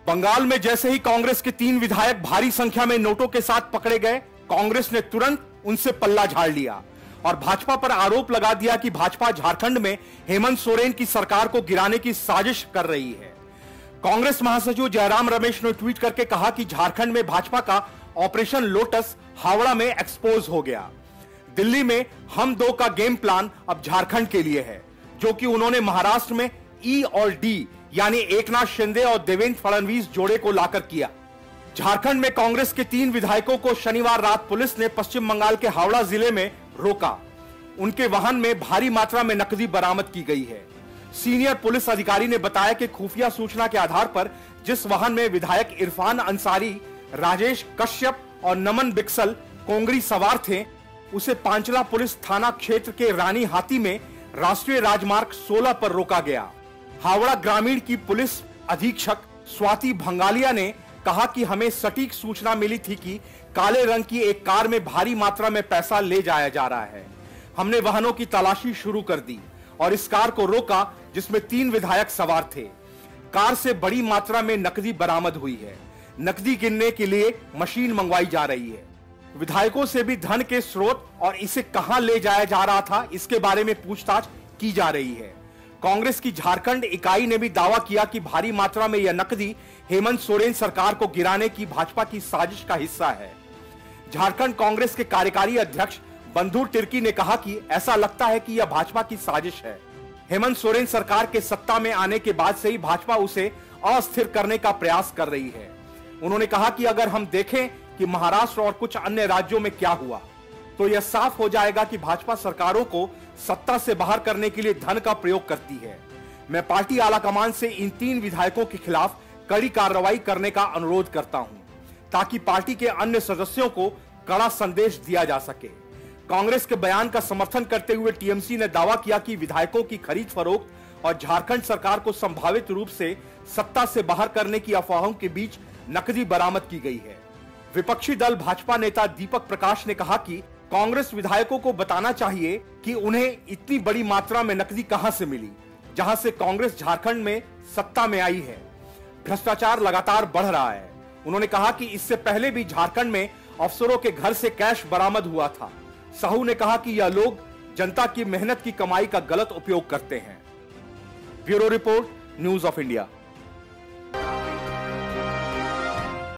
बंगाल में जैसे ही कांग्रेस के 3 विधायक भारी संख्या में नोटों के साथ पकड़े गए, कांग्रेस ने तुरंत उनसे पल्ला झाड़ लिया और भाजपा पर आरोप लगा दिया कि भाजपा झारखंड में हेमंत सोरेन की सरकार को गिराने की साजिश कर रही है। कांग्रेस महासचिव जयराम रमेश ने ट्वीट करके कहा कि झारखंड में भाजपा का ऑपरेशन लोटस हावड़ा में एक्सपोज हो गया। दिल्ली में हम दो का गेम प्लान अब झारखंड के लिए है, जो कि उन्होंने महाराष्ट्र में ई और डी यानी एकनाथ शिंदे और देवेंद्र फडणवीस जोड़े को लाकर किया। झारखंड में कांग्रेस के 3 विधायकों को शनिवार रात पुलिस ने पश्चिम बंगाल के हावड़ा जिले में रोका। उनके वाहन में भारी मात्रा में नकदी बरामद की गई है। सीनियर पुलिस अधिकारी ने बताया कि खुफिया सूचना के आधार पर जिस वाहन में विधायक इरफान अंसारी, राजेश कश्यप और नमन बिक्सल कोंगरी सवार थे, उसे पांचला पुलिस थाना क्षेत्र के रानी हाथी में राष्ट्रीय राजमार्ग 16 पर रोका गया। हावड़ा ग्रामीण की पुलिस अधीक्षक स्वाति भंगालिया ने कहा कि हमें सटीक सूचना मिली थी कि काले रंग की एक कार में भारी मात्रा में पैसा ले जाया जा रहा है। हमने वाहनों की तलाशी शुरू कर दी और इस कार को रोका जिसमें 3 विधायक सवार थे। कार से बड़ी मात्रा में नकदी बरामद हुई है। नकदी गिनने के लिए मशीन मंगवाई जा रही है। विधायकों से भी धन के स्रोत और इसे कहां ले जाया जा रहा था, इसके बारे में पूछताछ की जा रही है। कांग्रेस की झारखंड इकाई ने भी दावा किया कि भारी मात्रा में यह नकदी हेमंत सोरेन सरकार को गिराने की भाजपा की साजिश का हिस्सा है। झारखंड कांग्रेस के कार्यकारी अध्यक्ष बंधु तिर्की ने कहा कि ऐसा लगता है कि यह भाजपा की साजिश है। हेमंत सोरेन सरकार के सत्ता में आने के बाद से ही भाजपा उसे अस्थिर करने का प्रयास कर रही है। उन्होंने कहा कि अगर हम देखें कि महाराष्ट्र और कुछ अन्य राज्यों में क्या हुआ, तो यह साफ हो जाएगा कि भाजपा सरकारों को सत्ता से बाहर करने के लिए धन का प्रयोग करती है। मैं पार्टी आलाकमान से इन 3 विधायकों के खिलाफ कड़ी कार्रवाई करने का अनुरोध करता हूं, ताकि पार्टी के अन्य सदस्यों को कड़ा संदेश दिया जा सके। कांग्रेस के बयान का समर्थन करते हुए टीएमसी ने दावा किया कि विधायकों की खरीद फरोख्त और झारखंड सरकार को संभावित रूप से सत्ता से बाहर करने की अफवाहों के बीच नकदी बरामद की गई है। विपक्षी दल भाजपा नेता दीपक प्रकाश ने कहा कि कांग्रेस विधायकों को बताना चाहिए कि उन्हें इतनी बड़ी मात्रा में नकदी कहां से मिली, जहां से कांग्रेस झारखंड में सत्ता में आई है। भ्रष्टाचार लगातार बढ़ रहा है। उन्होंने कहा कि इससे पहले भी झारखंड में अफसरों के घर से कैश बरामद हुआ था। साहू ने कहा कि यह लोग जनता की मेहनत की कमाई का गलत उपयोग करते हैं। Bureau report, news of India.